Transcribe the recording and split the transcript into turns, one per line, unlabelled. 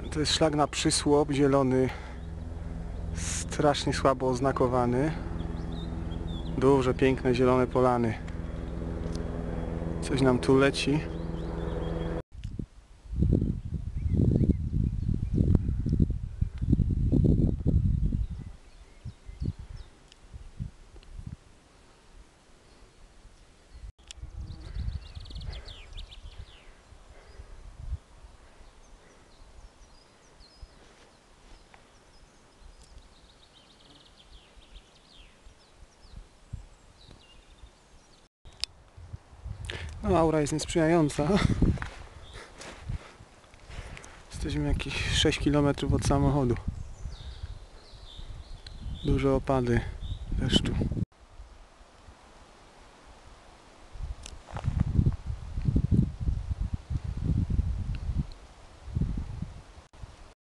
To jest szlak na Przysłop, zielony, strasznie słabo oznakowany. Duże, piękne, zielone polany. Coś nam tu leci. No, aura jest niesprzyjająca. Jesteśmy jakieś 6 km od samochodu. Duże opady deszczu.